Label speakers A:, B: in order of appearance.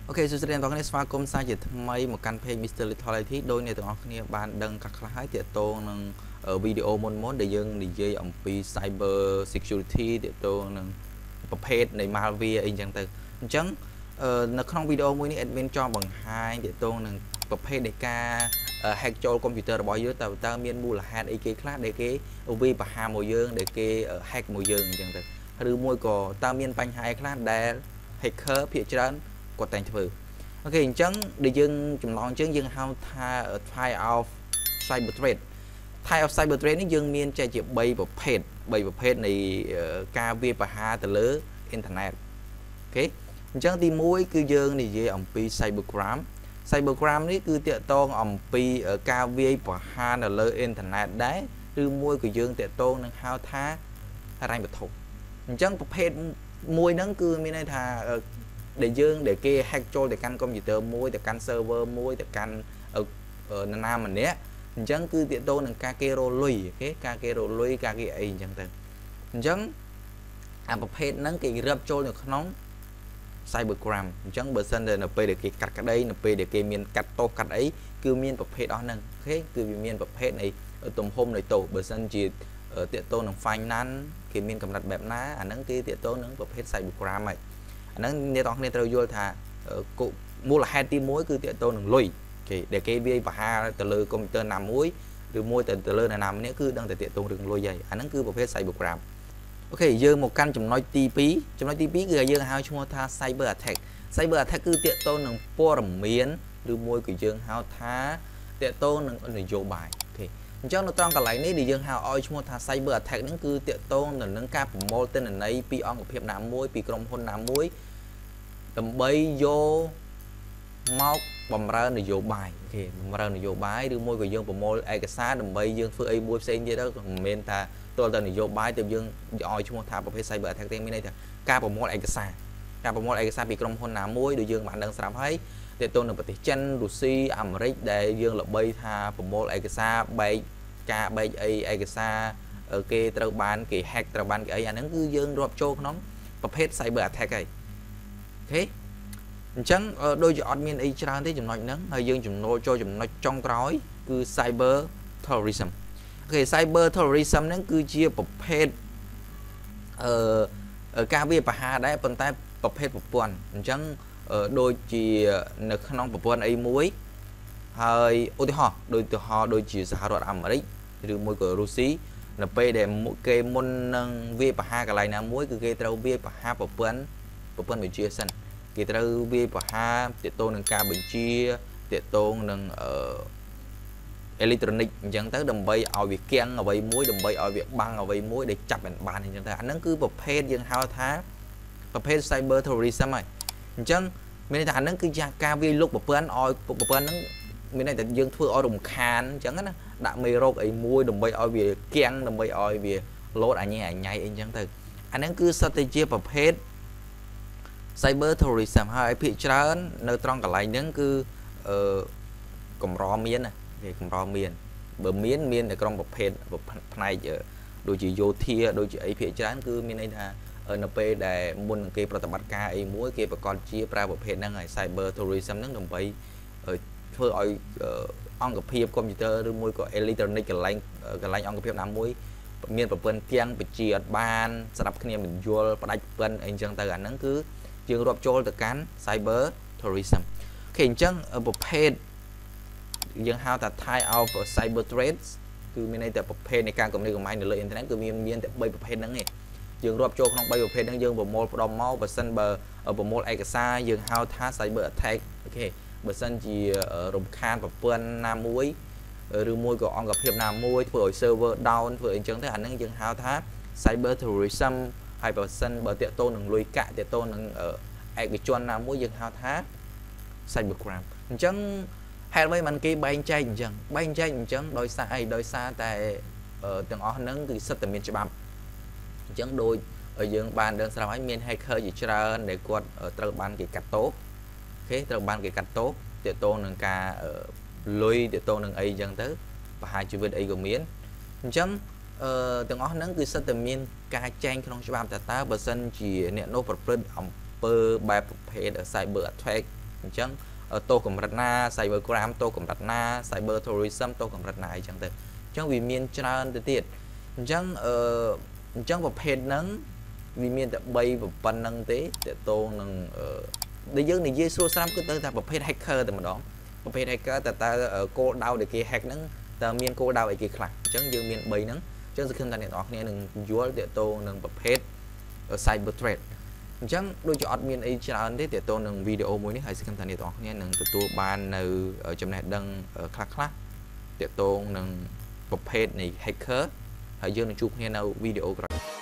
A: Ok, so sẽ đangស្វាគមន៍សាជាថ្មីមកកាន់ page Mr. Lethality ដោយអ្នកទាំងអស់គ្នាបានដឹងកាខ្លះហើយទាក់ទងនឹងវីដេអូមុនដែលយើងនិយាយអំពី cyber security ទាក់ទងនឹងប្រភេទនៃ malware អីចឹងទៅអញ្ចឹងនៅក្នុងវីដេអូមួយនេះ admin ចង់បង្ហាញទាក់ទងនឹងប្រភេទនៃការ hack ចូល computer របស់យើងតើមានមូលហេតុអីគេខ្លះដែលគេវាយប្រហារមកយើងដែលគេ hack មកយើងអញ្ចឹងទៅឬមួយក៏តើមានបញ្ហាអីខ្លះដែល hacker ភាគច្រើនគាត់តែងធ្វើអូខេអញ្ចឹងដែលយើងចំណងអញ្ចឹងយើងហៅថា type of cyber threat type of cyber threat នេះយើងមានចែកជា3ប្រភេទនៃការវាយប្រហារទៅលើអ៊ីនធឺណិតអូខេអញ្ចឹងទី1គឺយើងនិយាយអំពី cybercrime នេះគឺតាក់ទងអំពីការវាយប្រហារនៅលើអ៊ីនធឺណិតដែរឬមួយក៏យើងតាក់ទងនឹងហៅថាហិរញ្ញវត្ថុអញ្ចឹងប្រភេទមួយហ្នឹងគឺមានន័យថាដែលគេ hack ចូលទៅកាន់ computer មួយទៅកាន់ server មួយទៅកាន់នរណាម្នាក់អញ្ចឹងគឺទាក់ទងនឹងការគេរលុយអូខេការគេរលុយការគេអីអញ្ចឹងទៅអញ្ចឹងអាប្រភេទហ្នឹងគេរាប់ចូលនៅក្នុង cybercrime អញ្ចឹងបើសិនតែនៅពេលដែលគេកាត់ក្តីនៅពេលដែលគេមានកាត់ទោសកាត់អីគឺមានប្រភេទអស់ហ្នឹងអូខេគឺវាមានប្រភេទនៃទំហំនៃទោសបើសិនជាទាក់ទងនឹង finance គេមានកម្រិតបែបណាអាហ្នឹងគេទាក់ទងនឹងប្រភេទ cybercrime ហើយអាហ្នឹងអ្នកទាំងគ្នាត្រូវយល់ថាមូលហេតុទី1គឺទាក់ទងនឹងលុយគេដែលគេវាយប្រហារទៅលើកុំព្យូទ័រណាមួយឬមួយទៅលើណាម្នាក់គឺដឹងតែទាក់ទងរឿងលុយហើយអាហ្នឹងគឺប្រភេទ cybercrime អូខេយើងមកកាន់ចំណុចទី2ចំណុចទី2គឺយើងហៅឈ្មោះថា cyber attack គឺទាក់ទងនឹងព័ត៌មានឬមួយក៏យើងហៅថាទាក់ទងនឹងនយោបាយអូខេអញ្ចឹងនៅត្រង់កន្លែងនេះដែលយើងហៅឲ្យឈ្មោះថា cyber attack ហ្នឹងគឺទាក់ទងទៅនឹងការប្រមូលទិន្នន័យពីអង្គភាពណាមួយពីក្រុមហ៊ុនណាមួយដើម្បីយកមកបំរើនយោបាយអូខេបំរើននយោបាយឬមួយក៏យើងប្រមូលឯកសារដើម្បីយើងធ្វើអីមួយផ្សេងទៀតទៅមិនមែនថាទល់តែនយោបាយទៅយើងឲ្យឈ្មោះថាប្រភេទ cyber attack ទេមានន័យថាការប្រមូលឯកសារពីក្រុមហ៊ុនណាមួយដូចយើងបានដឹងស្រាប់ហើយទាក់ទងនឹងប្រទេសចិនរុស្ស៊ីអាមេរិកដែលយើងល្បីថាប្រមូលឯកសារបែកអីឯកសារគេត្រូវបានគេ hack ត្រូវបានគេអីអាហ្នឹងគឺយើងរាប់ចូលក្នុងប្រភេទ cyber attack ហើយអូខេអញ្ចឹងដូចជាអត់មានអីច្រើនទេចំណុចហ្នឹងហើយយើងចូលចំណុចចុងក្រោយគឺ cyber terrorism អូខេ cyber terrorism ហ្នឹងគឺជាប្រភេទការវាយប្រហារដែរប៉ុន្តែប្រភេទប្រព័ន្ធអញ្ចឹងដូចជានៅក្នុងប្រព័ន្ធអីមួយហើយឧទាហរណ៍ដូចជាសហរដ្ឋអាមេរិកឬមួយក៏រុស្ស៊ីនៅពេលដែលគេមុននឹងវាយប្រហារកន្លែងណាមួយគឺគេត្រូវវាយប្រហារប្រព័ន្ធបញ្ជាសិនគេត្រូវវាយប្រហារទាក់ទងនឹងការបញ្ជាទាក់ទងនឹងអេឡិចត្រូនិកអញ្ចឹងទៅដើម្បីឲ្យវាគាំងអ្វីមួយដើម្បីឲ្យវាបាំងអ្វីមួយដែលចាប់បានអញ្ចឹងទៅអាហ្នឹងគឺប្រភេទយើងហៅថាប្រភេទ cyber terrorism ហើយអញ្ចឹងមានន័យថាអាហ្នឹងគឺជាការវាយលុកប្រព័ន្ធឲ្យប្រព័ន្ធហ្នឹងមានន័យថាយើងធ្វើឲ្យរំខានអញ្ចឹងណាដាក់មេរោគអីមួយដើម្បីឲ្យវាគាំងដើម្បីឲ្យវាលោតអញញ៉ៃអីអញ្ចឹងទៅអាហ្នឹងគឺសិតតែជាប្រភេទ cyber terrorism ហើយភាគច្រើននៅត្រង់កន្លែងហ្នឹងគឺកម្រមានណាគេកម្រមានបើមាននៅក្នុងប្រភេទផ្នែកដូចជាយោធាដូចជាអីភាគច្រើនគឺមានន័យថានៅពេលដែលមុននឹងគេប្រតិបត្តិការអីមួយគេប្រកាសជាប្រើប្រភេទហ្នឹងហើយ cyber terrorism ហ្នឹងដើម្បីធ្វើឲ្យអង្គភាពកុំព្យូទ័រឬមួយក៏អេឡិចត្រូនិកកន្លែងអង្គភាពណាមួយមានប្រព័ន្ធគាំងបញ្ជាអត់បានស្ដាប់គ្នាមិនយល់ផ្ដាច់ប្រព័ន្ធអីចឹងទៅអាហ្នឹងគឺយើងរាប់ចូលទៅកាន់ cyber terrorism អូខេអញ្ចឹងប្រភេទយើងហៅថា type of cyber threats គឺមានន័យថាប្រភេទនៃការគំរាមកំហែងនៅលើអ៊ីនធឺណិតគឺមានតែ3ប្រភេទហ្នឹងឯងយើងរាប់ចូលក្នុង3ប្រភេទហ្នឹងយើងប្រមូលផ្ដុំមកបើសិនបើប្រមូលឯកសារយើងហៅថា cyber attack អូខេបើសិនជារំខានប្រព័ន្ធណាមួយឬមួយក៏អង្គភាពណាមួយធ្វើឲ្យ server down ធ្វើអីចឹងទៅអាហ្នឹងយើងហៅថា cyber terrorism ហើយបើសិនបើតាក់ទងនឹងលុយកាក់តាក់ទងនឹងឯកជនណាមួយយើងហៅថា cyber crime អញ្ចឹងហេតុអ្វីបានគេបែងចែកអញ្ចឹងដោយសារអីដោយសារតែទាំងអស់ហ្នឹងគឺសិតតែមានច្បាប់អញ្ចឹងដូចយើងបានដឹងស្រាប់ហើយមាន hacker ជាច្រើនដែលគាត់ត្រូវបានគេកាត់ទោសអូខេត្រូវបានគេកាត់ទោសទាក់ទងនឹងការលុយទាក់ទងនឹងអីអញ្ចឹងទៅប្រហារជីវិតអីក៏មានអញ្ចឹងទាំងអស់ហ្នឹងគឺសិតតែមានការចែងក្នុងច្បាប់តើបើសិនជាអ្នកនោះប្រព្រឹត្តអំពើបែបប្រភេទ cyber attack chẳng tô cầm rạch na cybercrime tô cầm rạch na cyber tourism tô cầm rạch này chẳng tới chẳng vì miền tràn tới tiệt chẳng chẳng một phe nắng vì miền tập bay và pan năng tế để tô năng để dân này dễ xua xăm cứ tới ta một phe hacker từ mà đó một phe hacker ta ở cô đau để kia hack nắng ta miền cô đau để kia khạc chẳng dương miền bay nắng chẳng sự khinh ta này đó nghe đừng vua để tô năng một phe cyber threat chẳng đôi cho admin ấy tràn đấy để tô năng video mới này hay sự khinh ta này đó nghe đừng từ tua ban ở trong này đăng khạc khạc để tô năng một phe này hacker hay dương chụp nghe nào video